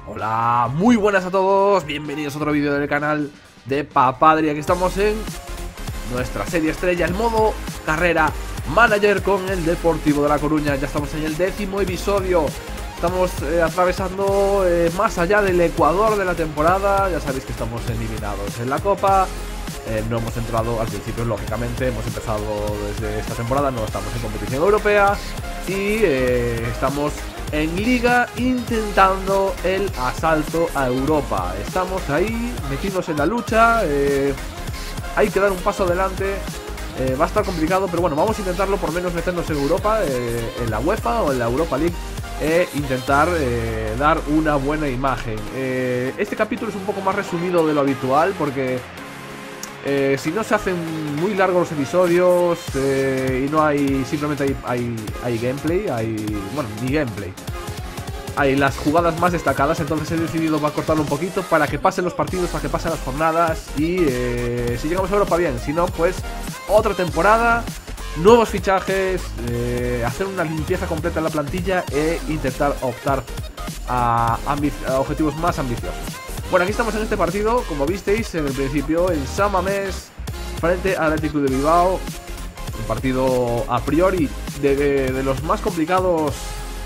Hola, muy buenas a todos, bienvenidos a otro vídeo del canal de Papadri. Aquí estamos en nuestra serie estrella, el modo carrera manager con el Deportivo de La Coruña. Ya estamos en el 10º episodio, estamos atravesando más allá del ecuador de la temporada. Ya sabéis que estamos eliminados en la Copa. No hemos entrado al principio, lógicamente, hemos empezado desde esta temporada, no estamos en competición europea y estamos en Liga intentando el asalto a Europa. Estamos ahí metidos en la lucha, hay que dar un paso adelante, va a estar complicado, pero bueno, vamos a intentarlo, por menos meternos en Europa, en la UEFA o en la Europa League, e intentar dar una buena imagen. Este capítulo es un poco más resumido de lo habitual porque si no se hacen muy largos los episodios y no hay, simplemente hay gameplay, bueno, ni gameplay, hay las jugadas más destacadas. Entonces he decidido cortarlo un poquito para que pasen los partidos, para que pasen las jornadas y si llegamos a Europa bien, si no pues otra temporada, nuevos fichajes, hacer una limpieza completa en la plantilla e intentar optar a objetivos más ambiciosos. Bueno, aquí estamos en este partido, como visteis en el principio, en San Mamés, frente al Athletic Club de Bilbao. Un partido a priori de los más complicados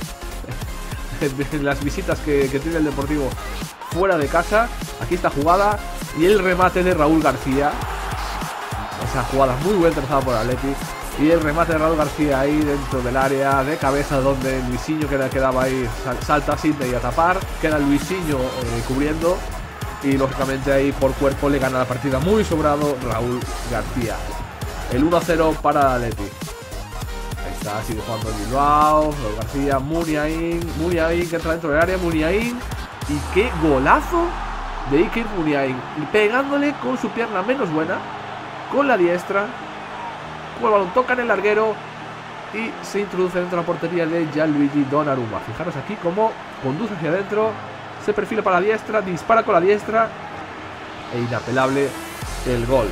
de las visitas que tiene el Deportivo fuera de casa. Aquí está jugada y el remate de Raúl García. Esa jugada muy buena trazada por Athletic. Y el remate de Raúl García ahí dentro del área de cabeza, donde Luisinho quedaba ahí, salta a Sidney a tapar. Queda Luisinho cubriendo. Y lógicamente ahí por cuerpo le gana la partida muy sobrado Raúl García. El 1-0 para Athletic. Ahí está, sigue jugando el Bilbao. Raúl García, Muniain que entra dentro del área. Muniain. Y qué golazo de Iker Muniain. Y pegándole con su pierna menos buena, con la diestra. El balón toca en el larguero y se introduce dentro de la portería de Gianluigi Donnarumma. Fijaros aquí cómo conduce hacia adentro, se perfila para la diestra, dispara con la diestra e inapelable el gol.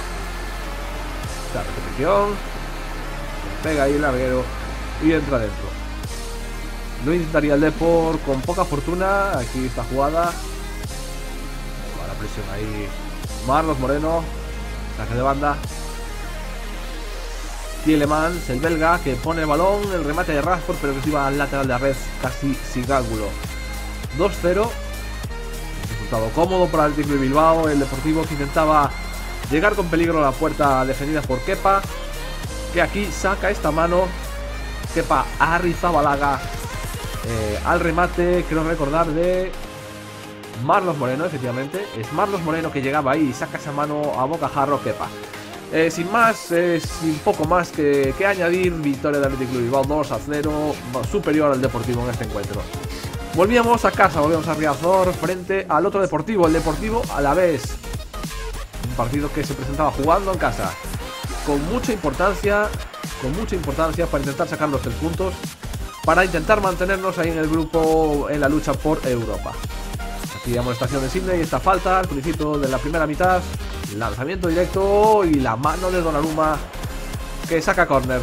La repetición, pega ahí el larguero y entra dentro. Lo intentaría el Depor con poca fortuna. Aquí esta jugada, la presión ahí, Marlos Moreno, saque de banda. Tielemans, el belga, que pone el balón, el remate de Rashford, pero que se iba al lateral de la red casi sin ángulo. 2-0. Resultado cómodo para el Athletic de Bilbao. El Deportivo que intentaba llegar con peligro a la puerta defendida por Kepa, que aquí saca esta mano. Kepa Arrizabalaga al remate, creo recordar, de Marlos Moreno. Efectivamente, es Marlos Moreno que llegaba ahí y saca esa mano a bocajarro Kepa. Sin más, sin poco más que añadir, victoria del Athletic Club Bilbao 2-0, superior al Deportivo en este encuentro. Volvíamos a casa, volvíamos a Riazor frente al otro Deportivo, el Deportivo Alavés. Un partido que se presentaba jugando en casa, con mucha importancia para intentar sacar los 3 puntos, para intentar mantenernos ahí en el grupo, en la lucha por Europa. Aquí amonestación de Sidney, esta falta al principio de la primera mitad. Lanzamiento directo y la mano de Donnarumma que saca córner.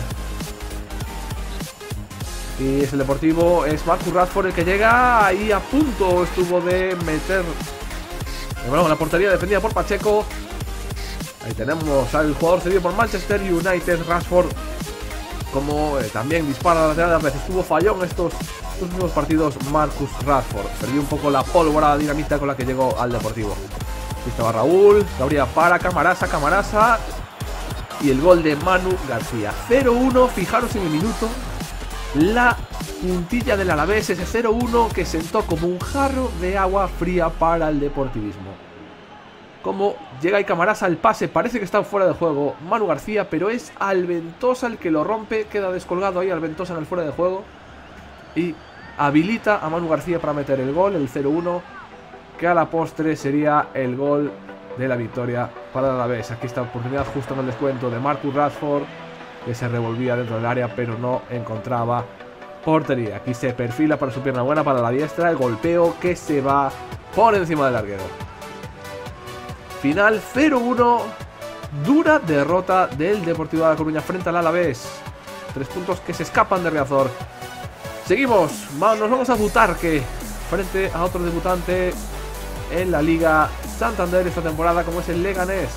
Y es el Deportivo, es Marcus Rashford el que llega ahí, a punto estuvo de meter el balón en la portería defendida por Pacheco. Ahí tenemos al jugador cedido por Manchester United, Rashford, como también dispara a la lateral. A veces tuvo fallón estos últimos partidos Marcus Rashford. Perdió un poco la pólvora dinamita con la que llegó al Deportivo. Aquí estaba Raúl, Gabriel para Camarasa y el gol de Manu García. 0-1, fijaros en el minuto, la puntilla del Alavés, ese 0-1 que sentó como un jarro de agua fría para el deportivismo. Como llega ahí Camarasa, el pase parece que está fuera de juego Manu García, pero es Alventosa el que lo rompe, queda descolgado ahí Alventosa en el fuera de juego y habilita a Manu García para meter el gol, el 0-1. Que a la postre sería el gol de la victoria para el Alavés. Aquí está la oportunidad justo en el descuento de Marcus Rashford, que se revolvía dentro del área pero no encontraba portería. Aquí se perfila para su pierna buena, para la diestra, el golpeo que se va por encima del larguero. Final 0-1, dura derrota del Deportivo de La Coruña frente al Alavés. 3 puntos que se escapan de Riazor. Seguimos, nos vamos a Butarque frente a otro debutante en la Liga Santander esta temporada, como es el Leganés.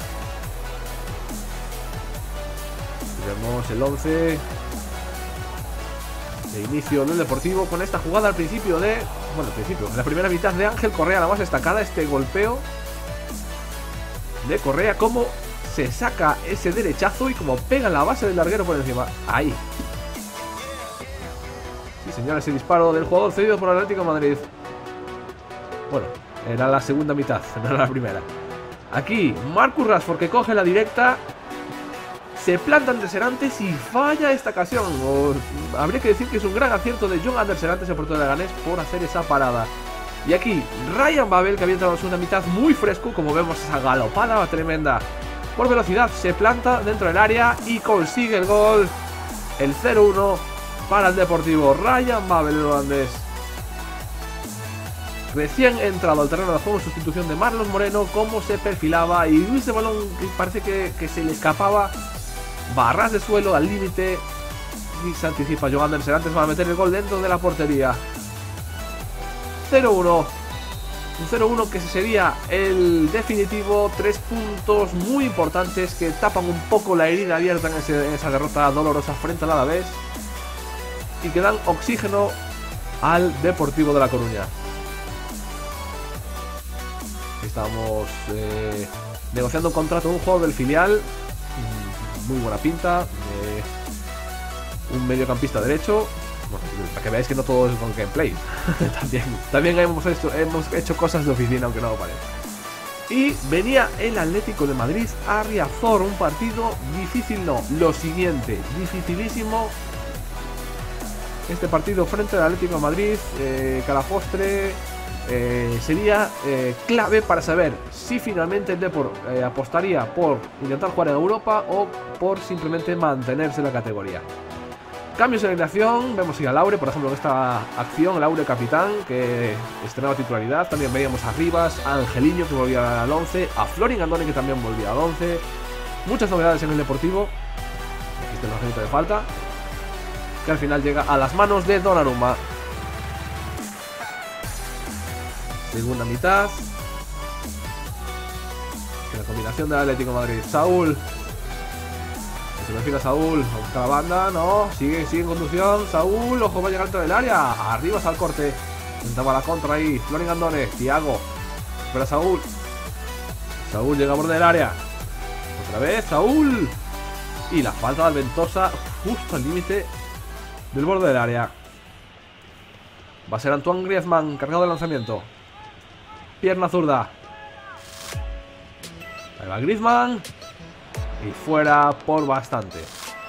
Vemos el 11 de inicio del Deportivo con esta jugada al principio de... Bueno, al principio, en la primera mitad de Ángel Correa, la más destacada, este golpeo de Correa, como se saca ese derechazo y como pega la base del larguero por encima. Ahí. Sí, señores, ese disparo del jugador cedido por el Atlético de Madrid. Bueno, era la segunda mitad, no era la primera. Aquí, Marcus Rashford, que coge la directa, se planta ante Serantes y falla esta ocasión. Habría que decir que es un gran acierto de Jon Ander Serantes, el portero de Leganés, por hacer esa parada. Y aquí, Ryan Babel, que había entrado en la segunda mitad muy fresco, como vemos esa galopada tremenda. Por velocidad se planta dentro del área y consigue el gol. El 0-1 para el Deportivo. Ryan Babel, el holandés, recién entrado al terreno de juego en sustitución de Marlon Moreno, como se perfilaba y ese balón que parece que se le escapaba, barras de suelo al límite, y se anticipa Jon Ander Serantes para meter el gol dentro de la portería. 0-1, un 0-1 que sería el definitivo. 3 puntos muy importantes que tapan un poco la herida abierta en esa derrota dolorosa frente al Alavés y que dan oxígeno al Deportivo de La Coruña. Estamos negociando un contrato de un jugador del filial, muy buena pinta, un mediocampista derecho. Bueno, para que veáis que no todo es con gameplay. también hemos hecho cosas de oficina, aunque no lo parezca. Y venía el Atlético de Madrid a Riazor, un partido difícil, no, lo siguiente, dificilísimo. Este partido frente al Atlético de Madrid, Calafostre, sería clave para saber si finalmente el Depor apostaría por intentar jugar en Europa o por simplemente mantenerse en la categoría. Cambios en la alineación, vemos a Laure, por ejemplo, en esta acción, Laure capitán, que estrenaba titularidad. También veíamos a Rivas, a Angeliño, que volvía al 11, a Florin Andone, que también volvía al 11. Muchas novedades en el Deportivo. Aquí está el lanzamiento de falta, que al final llega a las manos de Donnarumma. Segunda mitad. La combinación del Atlético de Madrid. Saúl. Se me fila Saúl. A buscar la banda. No. Sigue en conducción. Saúl. Ojo, va a llegar dentro del área. Arriba al corte. Intentaba la contra ahí. Florin Andone. Thiago. Espera Saúl. Saúl llega a borde del área. Otra vez. Saúl. Y la falta de Alventosa justo al límite del borde del área. Va a ser Antoine Griezmann cargado de lanzamiento. Pierna zurda. Ahí va Griezmann. Y fuera por bastante.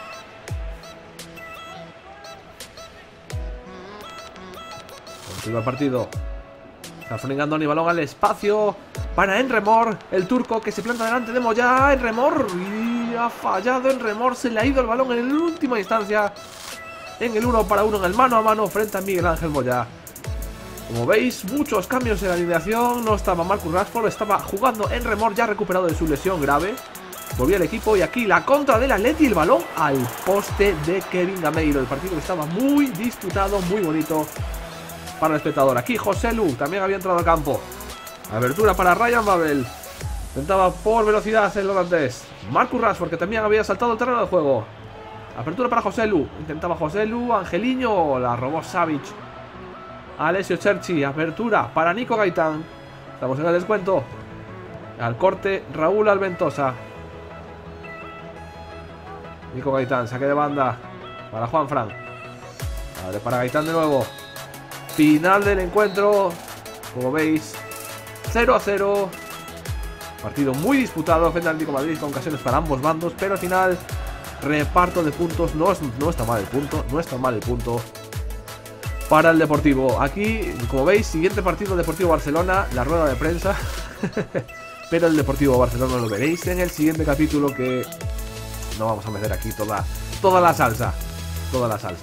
Continúa el partido. Está frenando ni balón al espacio para Enremor, el turco, que se planta delante de Moyá. Enremor. Y ha fallado Enremor. Se le ha ido el balón en la última instancia. En el 1 para 1, en el mano a mano frente a Miguel Ángel Moyá. Como veis, muchos cambios en la alineación. No estaba Marcus Rashford, estaba jugando Enremor, ya recuperado de su lesión grave. Volvía el equipo y aquí la contra del Atleti, el balón al poste de Kevin Gameiro. El partido estaba muy disputado, muy bonito para el espectador. Aquí Joselu también había entrado al campo. Abertura para Ryan Babel. Intentaba por velocidad el holandés. Marcus Rashford, que también había saltado el terreno del juego. Apertura para Joselu. Intentaba Joselu. Angeliño. La robó Savic. Alessio Cerci. Apertura para Nico Gaitán. Estamos en el descuento. Al corte Raúl Alventosa. Nico Gaitán. Saque de banda para Juanfran. Vale, para Gaitán de nuevo. Final del encuentro. Como veis, 0-0. Partido muy disputado frente al Atlético de Madrid, con ocasiones para ambos bandos, pero al final reparto de puntos. No está mal el punto. No está mal el punto para el Deportivo. Aquí, como veis, siguiente partido, Deportivo Barcelona, la rueda de prensa. Pero el Deportivo Barcelona lo veréis en el siguiente capítulo, que no vamos a meter aquí toda la salsa. Toda la salsa.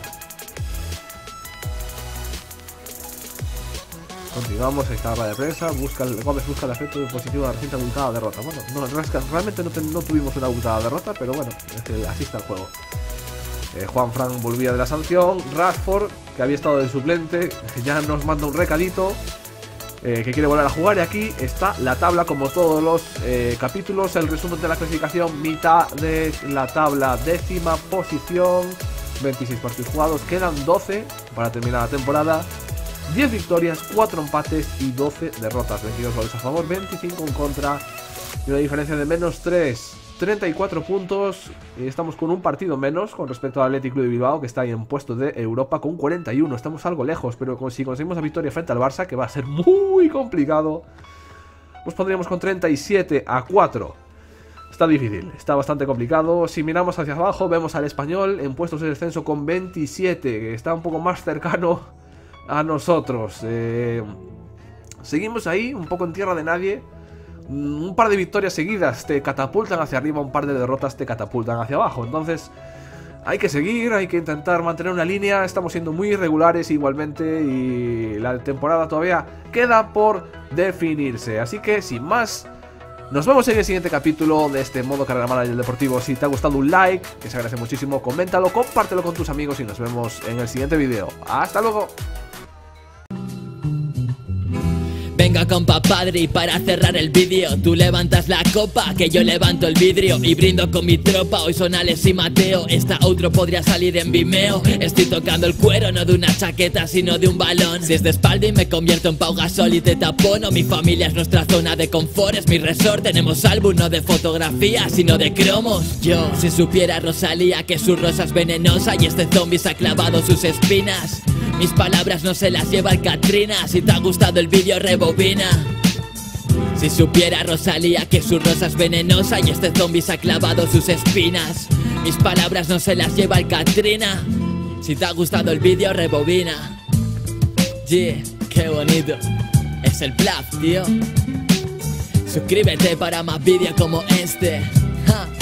Continuamos, esta rueda de prensa. Gómez busca el efecto positivo de la reciente abultada derrota. Bueno, realmente no tuvimos una abultada derrota, pero bueno, así está el juego. Juanfran volvía de la sanción. Rashford, que había estado de suplente, ya nos manda un recadito, que quiere volver a jugar. Y aquí está la tabla, como todos los capítulos. El resumen de la clasificación: mitad de la tabla, 10ª posición, 26 partidos jugados, quedan 12 para terminar la temporada. 10 victorias, 4 empates y 12 derrotas. 22 goles a favor, 25 en contra y una diferencia de menos 3. 34 puntos. Y estamos con un partido menos con respecto al Athletic Club de Bilbao, que está ahí en puesto de Europa con 41. Estamos algo lejos, pero si conseguimos la victoria frente al Barça, que va a ser muy complicado, nos pondríamos con 37 a 4. Está difícil, está bastante complicado. Si miramos hacia abajo, vemos al Español en puestos de descenso con 27, que está un poco más cercano a nosotros. Seguimos ahí, un poco en tierra de nadie. Un par de victorias seguidas te catapultan hacia arriba, un par de derrotas te catapultan hacia abajo. Entonces hay que seguir, hay que intentar mantener una línea. Estamos siendo muy irregulares igualmente y la temporada todavía queda por definirse. Así que sin más, nos vemos en el siguiente capítulo de este modo carrera manager deportivo. Si te ha gustado, un like, que se agradece muchísimo, coméntalo, compártelo con tus amigos y nos vemos en el siguiente vídeo. ¡Hasta luego! Venga compa padre, y para cerrar el vídeo, tú levantas la copa, que yo levanto el vidrio y brindo con mi tropa. Hoy son Alex y Mateo, esta outro podría salir en Vimeo. Estoy tocando el cuero, no de una chaqueta sino de un balón. Si es de espalda y me convierto en Pau Gasol y te tapono. Mi familia es nuestra zona de confort, es mi resort. Tenemos álbum no de fotografía sino de cromos. Yo, si supiera Rosalía que su rosa es venenosa y este zombie se ha clavado sus espinas, mis palabras no se las lleva el Katrina. Si te ha gustado el vídeo, rebobina. Si supiera Rosalía que su rosa es venenosa y este zombie se ha clavado sus espinas, mis palabras no se las lleva el Katrina. Si te ha gustado el vídeo, rebobina. Yeah, qué bonito. Es el Plaf, tío. Suscríbete para más vídeos como este. Ja.